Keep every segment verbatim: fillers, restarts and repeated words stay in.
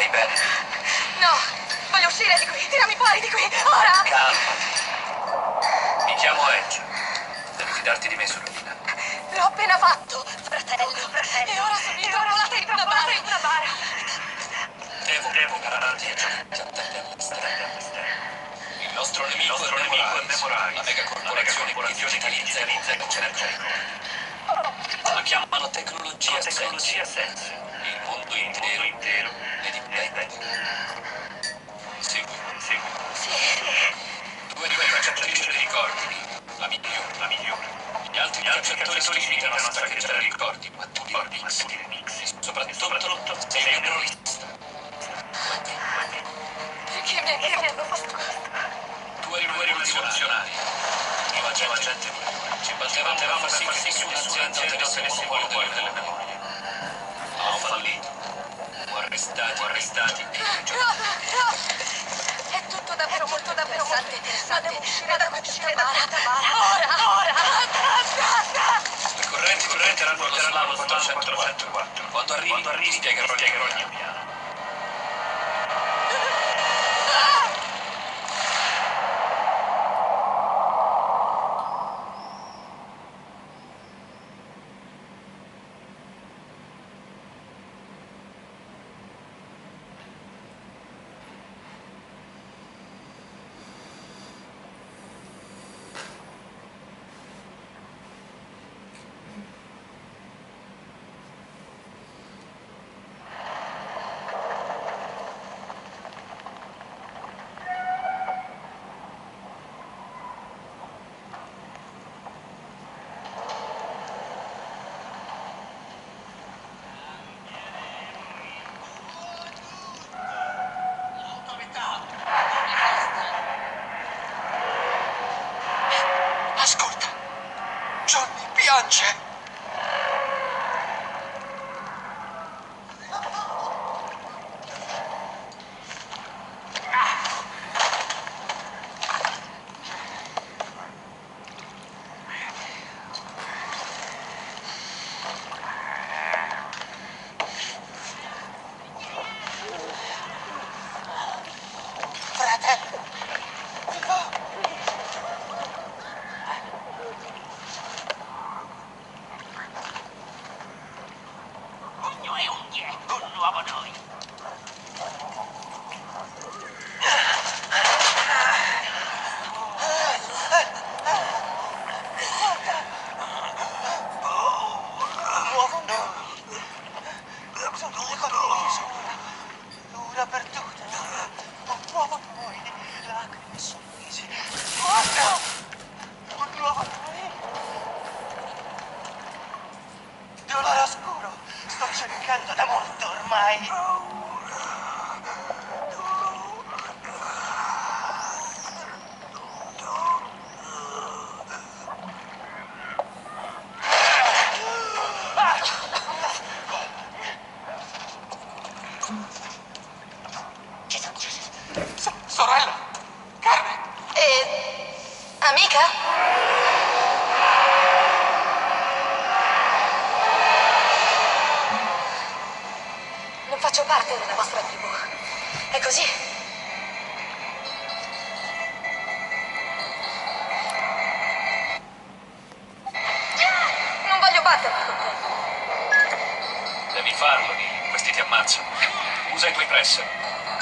Stai bene? No, voglio uscire di qui, tirami fuori di qui, ora! Calma. Mi chiamo Edge. Devi fidarti di me, sorellina. L'ho appena fatto, fratello. fratello. E ora sono intrappolata in una bara. In una bara. Devo, devo garantire ciò che attende a quest'era. Il nostro nemico, il nostro è nemico è Memorize, la megacorporazione che digitalizza e cerca i corpi. La chiamano tecnologia senza. Il mondo intero, intero ne dipende. Segui, segui. Sì. Tu eri una cacciatrice di ricordi, la migliore, la migliore. Gli altri cacciatori si limitano a saccheggiare ricordi, ma tu li mix. E soprattutto sei un terrorista. Perché mi hanno fatto questo? Tu eri un rivoluzionario. Io ageva gente migliore. Ci battevamo per far sì che nessuna azienda ottenesse il monopolio delle memorie. Ma ho fallito. Fu arrestati, arrestati e imprigionati. È tutto davvero molto davvero molto interessante. Ma devo uscire da questa bara. Ora, ora. Le correnti porteranno lo slalom quattrocentoquattro. Quando arrivi, ti spiegherò il mio piano. Ascolta, Johnny piange. Fratello, no. Pugno e unghie, un nuovo noi. Nuovo noi. Sono le condivise ora. Ora per tutte. Un nuovo noi. Lacrime sorrisi. Guarda! Un nuovo noi. Dolore oscuro. Sto cercando da molto ormai. So- sorella! Carmen! E... amica? Non faccio parte della vostra tribù. È così? Non voglio battermi con te. Devi farlo, Neil. Questi ti ammazzano. Usa i tuoi presser.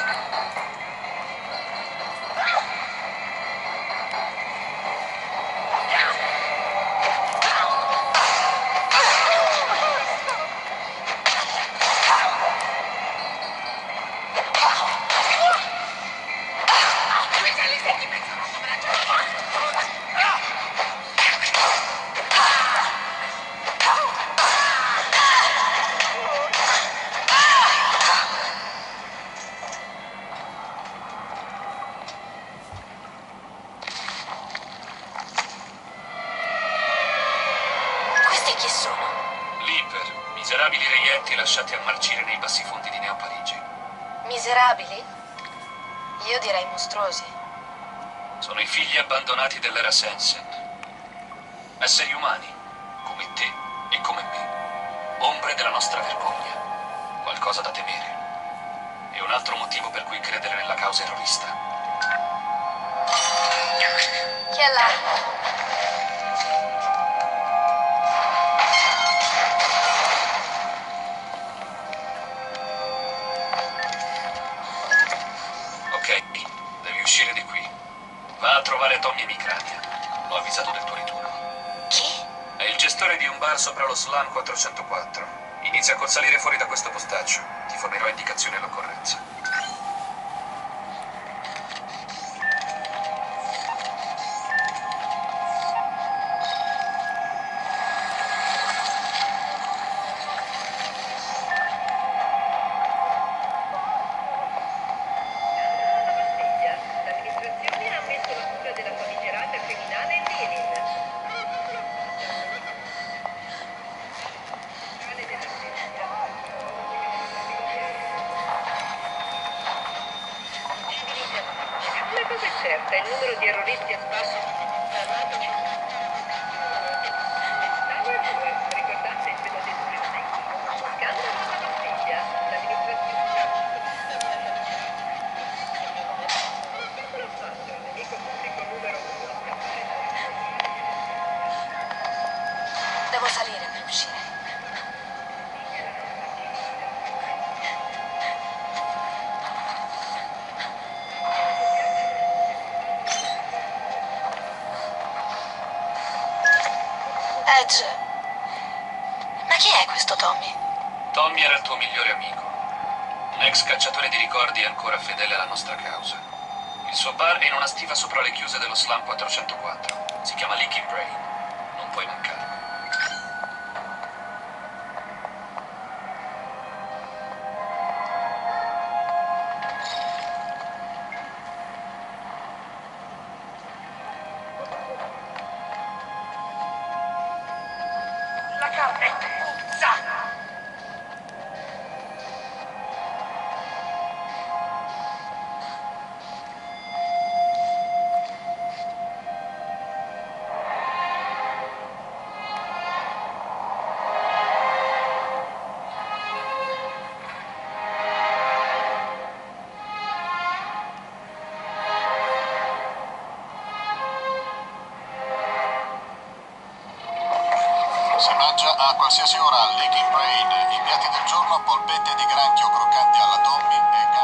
Questi chi sono? Leaper, miserabili reietti lasciati a marcire nei bassifondi di Neo Parigi. Miserabili? Io direi mostruosi. Sono i figli abbandonati dell'era Sensen. Esseri umani, come te e come me. Ombre della nostra vergogna. Qualcosa da temere. e un altro motivo per cui credere nella causa terrorista. Chi è là? Ok, devi uscire di qui. Va a trovare Tommy Emicrania. L'ho avvisato del tuo ritorno. Chi? È il gestore di un bar sopra lo Slam quattrocentoquattro. Inizia col salire fuori da questo postaccio. Ti fornirò indicazioni all'occorrenza. L'amministrazione ha ammesso la cura della famigerata criminale Lenin. Una cosa è certa, il numero di terroristi a spasso armato ricordate il vedo del scandalo alla Bastiglia, l'amministrazione l'ha fatto, il nemico pubblico numero uno a scappare da Devo salire per uscire. Edge. Ma chi è questo Tommy? Tommy era il tuo migliore amico. Un ex cacciatore di ricordi ancora fedele alla nostra causa. Il suo bar è in una stiva sopra le chiuse dello Slam quattrocentoquattro. Si chiama Leaking Brain. Non puoi mancare. La carne puzza! Si mangia a qualsiasi ora al Leaking Brain. I piatti del giorno: polpette di granchio croccanti alla Tommy e